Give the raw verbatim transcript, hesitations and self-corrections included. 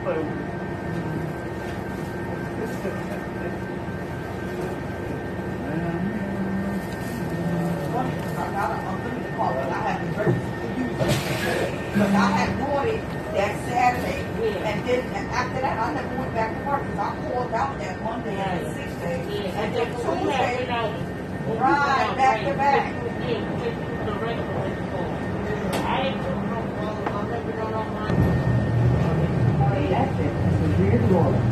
clue. Because I had bought it that Saturday, yeah. and then and after that I never went back to work because I called out that Monday and yeah. six days, yeah. and then Tuesday, right back to back. I didn't put no, I never done on my. That's it. It's a weird law.